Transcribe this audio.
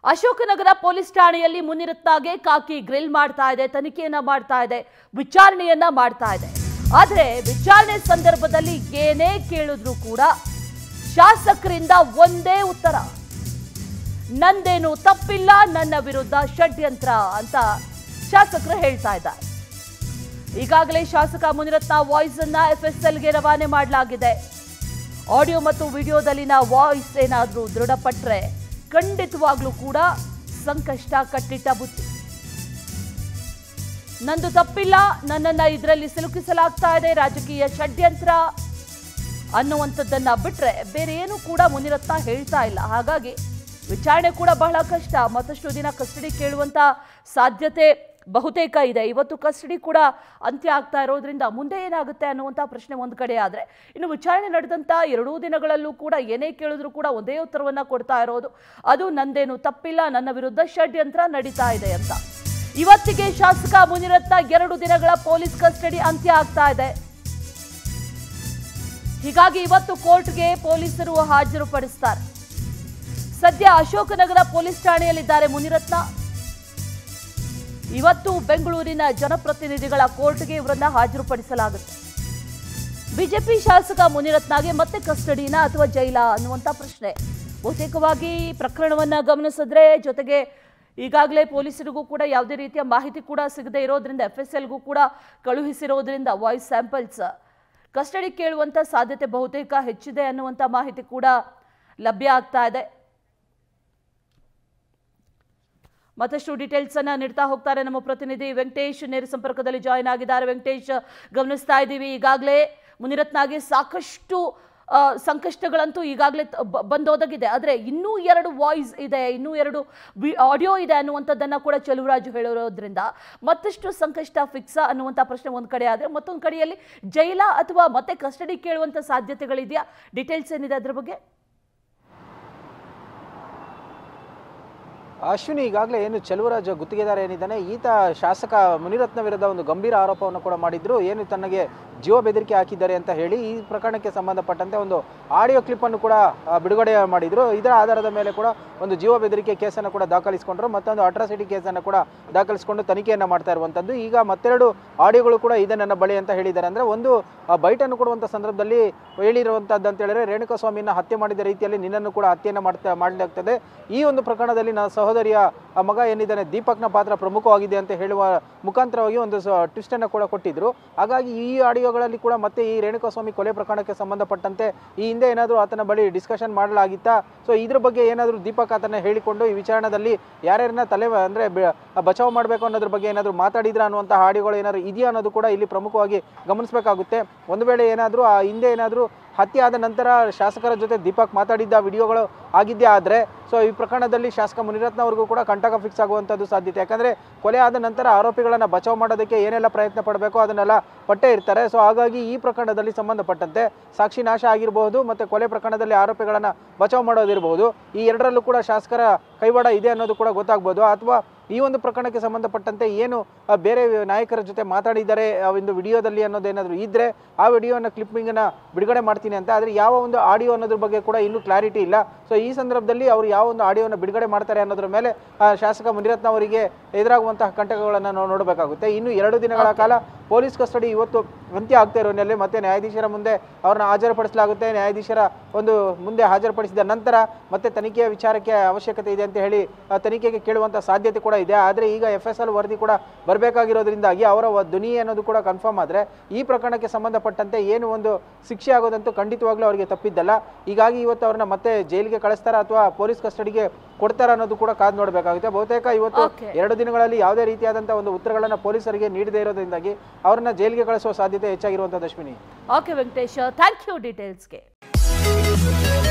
Ashok Nagar police ಠಾಣೆಯಲ್ಲಿ ಮುನಿರತ್ನಗೆ ಕಾಕಿ grill ಮಾಡ್ತಾ ಇದೆ, ತನಿಖೆಯನ್ನ ಮಾಡ್ತಾ ಇದೆ, ವಿಚಾರಣೆಯನ್ನ ಮಾಡ್ತಾ ಇದೆ. ಆದರೆ ವಿಚಾರಣೆ ಸಂದರ್ಭದಲ್ಲಿ ಏನೇ ಕೇಳಿದ್ರು ಕೂಡ ಶಾಸಕರಿಂದ ಒಂದೇ ಉತ್ತರ, ನಂದೇನು ತಪ್ಪಿಲ್ಲ, ನನ್ನ ವಿರುದ್ಧ ಷಡ್ಯಂತ್ರ ಅಂತ ಶಾಸಕರು ಹೇಳ್ತಾ ಇದ್ದಾರೆ. ಈಗಾಗಲೇ ಶಾಸಕ ಮುನಿರತ್ನ ವಾಯ್ಸ್ ಅನ್ನ FSLಗೆ ರವಾನೆ ಮಾಡಲಾಗಿದೆ. ಆಡಿಯೋ ಮತ್ತು ವಿಡಿಯೋದಲ್ಲಿನ ವಾಯ್ಸ್ ಏನಾದರೂ ದೃಢಪಟ್ಟರೆ ಖಂಡಿತವಾಗ್ಲೂ ಕೂಡ ಸಂಕಷ್ಟ ಕಟ್ಟಿಟ್ಟ ಬುತ್ತಿ. ನಂದು ತಪ್ಪಿಲ್ಲ, ನನ್ನನ್ನ ಇದರಲ್ಲಿ ಸಿಲುಕಿಸಲಾಗ್ತಾ ಇದೆ, ರಾಜಕೀಯ ಷಡ್ಯಂತ್ರ ಅನ್ನುವಂಥದ್ದನ್ನ ಬಿಟ್ರೆ ಬೇರೆ ಏನು ಕೂಡ ಮುನಿರತ್ನ ಹೇಳ್ತಾ ಇಲ್ಲ. ಹಾಗಾಗಿ ವಿಚಾರಣೆ ಕೂಡ ಬಹಳ ಕಷ್ಟ. ಮತ್ತಷ್ಟು ದಿನ ಕಸ್ಟಡಿ ಕೇಳುವಂತ ಸಾಧ್ಯತೆ ಬಹುತೇಕ ಇದೆ. ಇವತ್ತು ಕಸ್ಟಡಿ ಕೂಡ ಅಂತ್ಯ ಆಗ್ತಾ ಇರೋದ್ರಿಂದ ಮುಂದೆ ಏನಾಗುತ್ತೆ ಅನ್ನುವಂಥ ಪ್ರಶ್ನೆ ಒಂದು ಕಡೆ ಆದರೆ, ಇನ್ನು ವಿಚಾರಣೆ ನಡೆದಂಥ 2 ದಿನಗಳಲ್ಲೂ ಕೂಡ ಏನೇ ಕೇಳಿದ್ರು ಕೂಡ ಒಂದೇ ಉತ್ತರವನ್ನ ಕೊಡ್ತಾ ಇರೋದು, ಅದು ನಂದೇನು ತಪ್ಪಿಲ್ಲ, ನನ್ನ ವಿರುದ್ಧ ಷಡ್ಯಂತ್ರ ನಡೀತಾ ಇದೆ ಅಂತ. ಇವತ್ತಿಗೆ ಶಾಸಕ ಮುನಿರತ್ನ 2 ದಿನಗಳ ಪೊಲೀಸ್ ಕಸ್ಟಡಿ ಅಂತ್ಯ ಆಗ್ತಾ ಇದೆ. ಹೀಗಾಗಿ ಇವತ್ತು ಕೋರ್ಟ್ಗೆ ಪೊಲೀಸರು ಹಾಜರುಪಡಿಸ್ತಾರೆ. ಸದ್ಯ ಅಶೋಕನಗರ ಪೊಲೀಸ್ ಠಾಣೆಯಲ್ಲಿದ್ದಾರೆ ಮುನಿರತ್ನ. ಇವತ್ತು ಬೆಂಗಳೂರಿನ ಜನಪ್ರತಿನಿಧಿಗಳ ಕೋರ್ಟ್ಗೆ ಇವರನ್ನ ಹಾಜರುಪಡಿಸಲಾಗುತ್ತೆ. ಬಿಜೆಪಿ ಶಾಸಕ ಮುನಿರತ್ನಗೆ ಮತ್ತೆ ಕಸ್ಟಡಿನ ಅಥವಾ ಜೈಲ ಅನ್ನುವಂಥ ಪ್ರಶ್ನೆ. ಬಹುತೇಕವಾಗಿ ಪ್ರಕರಣವನ್ನ ಗಮನಿಸಿದ್ರೆ, ಜೊತೆಗೆ ಈಗಾಗಲೇ ಪೊಲೀಸರಿಗೂ ಕೂಡ ಯಾವುದೇ ರೀತಿಯ ಮಾಹಿತಿ ಕೂಡ ಸಿಗದೆ ಇರೋದ್ರಿಂದ FSLಗೂ ಕೂಡ ಕಳುಹಿಸಿರೋದ್ರಿಂದ ವಾಯ್ಸ್ ಸ್ಯಾಂಪಲ್ಸ್ ಕಸ್ಟಡಿ ಕೇಳುವಂಥ ಸಾಧ್ಯತೆ ಬಹುತೇಕ ಹೆಚ್ಚಿದೆ ಅನ್ನುವಂಥ ಮಾಹಿತಿ ಕೂಡ ಲಭ್ಯ ಆಗ್ತಾ ಇದೆ. ಮತ್ತಷ್ಟು ಡೀಟೇಲ್ಸ್ ಅನ್ನ ನೀಡ್ತಾ ಹೋಗ್ತಾರೆ ನಮ್ಮ ಪ್ರತಿನಿಧಿ ವೆಂಕಟೇಶ್. ನೇರ ಸಂಪರ್ಕದಲ್ಲಿ ಜಾಯಿನ್ ಆಗಿದ್ದಾರೆ. ವೆಂಕಟೇಶ್, ಗಮನಿಸ್ತಾ ಇದ್ದೀವಿ ಈಗಾಗಲೇ ಮುನಿರತ್ನಗೆ ಸಾಕಷ್ಟು ಸಂಕಷ್ಟಗಳಂತೂ ಈಗಾಗಲೇ ಬಂದೋದಗಿದೆ. ಆದರೆ ಇನ್ನೂ 2 ವಾಯ್ಸ್ ಇದೆ, ಇನ್ನೂ 2 ಆಡಿಯೋ ಇದೆ ಅನ್ನುವಂಥದ್ದನ್ನು ಕೂಡ ಚೆಲುವರಾಜು ಹೇಳಿರೋದ್ರಿಂದ ಮತ್ತಷ್ಟು ಸಂಕಷ್ಟ ಫಿಕ್ಸ್ ಅನ್ನುವಂಥ ಪ್ರಶ್ನೆ ಒಂದು ಕಡೆ ಆದರೆ, ಮತ್ತೊಂದು ಕಡೆಯಲ್ಲಿ ಜೈಲ ಅಥವಾ ಮತ್ತೆ ಕಸ್ಟಡಿ ಕೇಳುವಂಥ ಸಾಧ್ಯತೆಗಳಿದೆಯಾ? ಡೀಟೇಲ್ಸ್ ಏನಿದೆ ಅದ್ರ ಬಗ್ಗೆ? ಅಶ್ವಿನಿ, ಈಗಾಗಲೇ ಏನು ಚೆಲುವರಾಜ್ ಗುತ್ತಿಗೆದಾರ ಏನಿದ್ದಾನೆ, ಈತ ಶಾಸಕ ಮುನಿರತ್ನ ವಿರುದ್ಧ ಒಂದು ಗಂಭೀರ ಆರೋಪವನ್ನು ಕೂಡ ಮಾಡಿದ್ರು. ಏನು ತನಗೆ ಜೀವ ಬೆದರಿಕೆ ಹಾಕಿದ್ದಾರೆ ಅಂತ ಹೇಳಿ ಈ ಪ್ರಕರಣಕ್ಕೆ ಸಂಬಂಧಪಟ್ಟಂತೆ ಒಂದು ಆಡಿಯೋ ಕ್ಲಿಪ್ ಅನ್ನು ಕೂಡ ಬಿಡುಗಡೆ ಮಾಡಿದ್ರು. ಇದರ ಆಧಾರದ ಮೇಲೆ ಕೂಡ ಒಂದು ಜೀವ ಬೆದರಿಕೆ ಕೇಸನ್ನು ಕೂಡ ದಾಖಲಿಸಿಕೊಂಡ್ರು. ಮತ್ತೊಂದು ಅಟ್ರಾಸಿಟಿ ಕೇಸನ್ನು ಕೂಡ ದಾಖಲಿಸಿಕೊಂಡು ತನಿಖೆಯನ್ನು ಮಾಡ್ತಾ ಇರುವಂಥದ್ದು. ಈಗ ಮತ್ತೆರಡು ಆಡಿಯೋಗಳು ಕೂಡ ಇದೆ ನನ್ನ ಬಳಿ ಅಂತ ಹೇಳಿದ್ದಾರೆ. ಅಂದರೆ ಒಂದು ಬೈಟನ್ನು ಕೊಡುವಂಥ ಸಂದರ್ಭದಲ್ಲಿ ಹೇಳಿರುವಂಥದ್ದು ಅಂತ ಹೇಳಿದ್ರೆ, ರೇಣುಕಾಸ್ವಾಮಿಯನ್ನು ಹತ್ಯೆ ಮಾಡಿದ ರೀತಿಯಲ್ಲಿ ನಿನ್ನನ್ನು ಕೂಡ ಹತ್ಯೆಯನ್ನು ಮಾಡಲಾಗ್ತದೆ. ಈ ಒಂದು ಪ್ರಕರಣದಲ್ಲಿ ನನ್ನ ಸಹೋದರಿಯ ಮಗ ಏನಿದ್ದಾನೆ ದೀಪಕ್ನ ಪಾತ್ರ ಪ್ರಮುಖವಾಗಿದೆ ಅಂತ ಹೇಳುವ ಮುಖಾಂತರವಾಗಿ ಒಂದು ಟ್ವಿಸ್ಟ್ ಅನ್ನು ಕೂಡ ಕೊಟ್ಟಿದ್ರು. ಹಾಗಾಗಿ ಈ ಆಡಿಯೋಗಳಲ್ಲಿ ಕೂಡ ಮತ್ತೆ ಈ ರೇಣುಕಾಸ್ವಾಮಿ ಕೊಲೆ ಪ್ರಕರಣಕ್ಕೆ ಸಂಬಂಧಪಟ್ಟಂತೆ ಈ ಹಿಂದೆ ಏನಾದರೂ ಆತನ ಬಳಿ ಡಿಸ್ಕಷನ್ ಮಾಡಲಾಗಿತ್ತಾ, ಸೊ ಇದ್ರ ಬಗ್ಗೆ ಏನಾದರೂ ದೀಪಕ್ ಆತನ ಹೇಳಿಕೊಂಡು ಈ ವಿಚಾರಣದಲ್ಲಿ ಯಾರ್ಯಾರನ್ನ ಅಂದರೆ ಬಚಾವ್ ಮಾಡಬೇಕು ಅನ್ನೋದ್ರ ಬಗ್ಗೆ ಏನಾದರೂ ಮಾತಾಡಿದ್ರ ಅನ್ನುವಂಥ ಆಡಿಯೋಗಳು ಏನಾದರೂ ಇದೆಯಾ ಅನ್ನೋದು ಕೂಡ ಇಲ್ಲಿ ಪ್ರಮುಖವಾಗಿ ಗಮನಿಸಬೇಕಾಗುತ್ತೆ. ಒಂದು ವೇಳೆ ಏನಾದರೂ ಆ ಹಿಂದೆ ಏನಾದರೂ ಹತ್ಯೆ ಆದ ನಂತರ ಶಾಸಕರ ಜೊತೆ ದೀಪಕ್ ಮಾತಾಡಿದ್ದ ವಿಡಿಯೋಗಳು ಆಗಿದ್ದೇ ಆದರೆ, ಸೊ ಈ ಪ್ರಕರಣದಲ್ಲಿ ಶಾಸಕ ಮುನಿರತ್ನ ಅವ್ರಿಗೂ ಕೂಡ ಕಂಟಕ ಫಿಕ್ಸ್ ಆಗುವಂಥದ್ದು ಸಾಧ್ಯತೆ. ಯಾಕಂದರೆ ಕೊಲೆ ಆದ ನಂತರ ಆರೋಪಿಗಳನ್ನು ಬಚಾವ್ ಮಾಡೋದಕ್ಕೆ ಏನೆಲ್ಲ ಪ್ರಯತ್ನ ಪಡಬೇಕೋ ಅದನ್ನೆಲ್ಲ ಪಟ್ಟೇ ಇರ್ತಾರೆ. ಸೊ ಹಾಗಾಗಿ ಈ ಪ್ರಕರಣದಲ್ಲಿ ಸಂಬಂಧಪಟ್ಟಂತೆ ಸಾಕ್ಷಿ ನಾಶ ಆಗಿರಬಹುದು ಮತ್ತು ಕೊಲೆ ಪ್ರಕರಣದಲ್ಲಿ ಆರೋಪಿಗಳನ್ನು ಬಚಾವ್ ಮಾಡೋದಿರಬಹುದು, ಈ ಎರಡರಲ್ಲೂ ಕೂಡ ಶಾಸಕರ ಕೈವಾಡ ಇದೆ ಅನ್ನೋದು ಕೂಡ ಗೊತ್ತಾಗ್ಬೋದು. ಅಥವಾ ಈ ಒಂದು ಪ್ರಕರಣಕ್ಕೆ ಸಂಬಂಧಪಟ್ಟಂತೆ ಏನು ಬೇರೆ ನಾಯಕರ ಜೊತೆ ಮಾತಾಡಿದ್ದಾರೆ ಒಂದು ವಿಡಿಯೋದಲ್ಲಿ ಅನ್ನೋದೇನಾದರೂ ಇದ್ದರೆ ಆ ವಿಡಿಯೋನ ಕ್ಲಿಪ್ಪಿಂಗನ್ನು ಬಿಡುಗಡೆ ಮಾಡ್ತೀನಿ ಅಂತ. ಆದರೆ ಯಾವ ಒಂದು ಆಡಿಯೋ ಅನ್ನೋದ್ರ ಬಗ್ಗೆ ಕೂಡ ಇನ್ನೂ ಕ್ಲಾರಿಟಿ ಇಲ್ಲ. ಸೊ ಈ ಸಂದರ್ಭದಲ್ಲಿ ಅವರು ಯಾವ ಒಂದು ಆಡಿಯೋನ ಬಿಡುಗಡೆ ಮಾಡ್ತಾರೆ ಅನ್ನೋದ್ರ ಮೇಲೆ ಶಾಸಕ ಮುನಿರತ್ನ ಅವರಿಗೆ ಎದುರಾಗುವಂತಹ ಕಂಟಕಗಳನ್ನು ನಾವು ನೋಡಬೇಕಾಗುತ್ತೆ. ಇನ್ನು 2 ದಿನಗಳ ಕಾಲ ಪೊಲೀಸ್ ಕಸ್ಟಡಿ ಇವತ್ತು ಅಂತ್ಯ ಆಗ್ತಾ ಇರೋ ಹಿನ್ನೆಲೆ ಮತ್ತೆ ನ್ಯಾಯಾಧೀಶರ ಮುಂದೆ ಅವ್ರನ್ನ ಹಾಜರುಪಡಿಸಲಾಗುತ್ತೆ. ನ್ಯಾಯಾಧೀಶರ ಒಂದು ಮುಂದೆ ಹಾಜರುಪಡಿಸಿದ ನಂತರ ಮತ್ತೆ ತನಿಖೆಯ ವಿಚಾರಕ್ಕೆ ಅವಶ್ಯಕತೆ ಇದೆ ಅಂತ ಹೇಳಿ ತನಿಖೆಗೆ ಕೇಳುವಂಥ ಸಾಧ್ಯತೆ ಕೂಡ ಇದೆ. ಆದರೆ ಈಗ FSL ವರದಿ ಕೂಡ ಬರಬೇಕಾಗಿರೋದ್ರಿಂದಾಗಿ ಅವರ ಧ್ವನಿ ಅನ್ನೋದು ಕೂಡ ಕನ್ಫರ್ಮ್ ಆದರೆ ಈ ಪ್ರಕರಣಕ್ಕೆ ಸಂಬಂಧಪಟ್ಟಂತೆ ಏನು ಒಂದು ಶಿಕ್ಷೆ ಆಗೋದಂತೂ ಖಂಡಿತವಾಗ್ಲೂ ಅವರಿಗೆ ತಪ್ಪಿದ್ದಲ್ಲ. ಹೀಗಾಗಿ ಇವತ್ತು ಅವ್ರನ್ನ ಮತ್ತೆ ಜೈಲಿಗೆ ಕಳಿಸ್ತಾರ ಅಥವಾ ಪೊಲೀಸ್ ಕಸ್ಟಡಿಗೆ ಕೊಡ್ತಾರ ಅನ್ನೋದು ಕೂಡ ಕಾದು ನೋಡಬೇಕಾಗುತ್ತೆ. ಬಹುತೇಕ ಇವತ್ತು 2 ದಿನಗಳಲ್ಲಿ ಯಾವುದೇ ರೀತಿಯಾದಂತಹ ಒಂದು ಉತ್ತರಗಳನ್ನು ಪೊಲೀಸರಿಗೆ ನೀಡದೇ ಇರೋದ್ರಿಂದಾಗಿ ಅವ್ರನ್ನ ಜೈಲಿಗೆ ಕಳಿಸುವ ಸಾಧ್ಯತೆ ಹೆಚ್ಚಾಗಿರುವಂಥದ್ದು. Ashwini. Okay Venkatesh, thank you ಡೀಟೇಲ್ಸ್ಗೆ.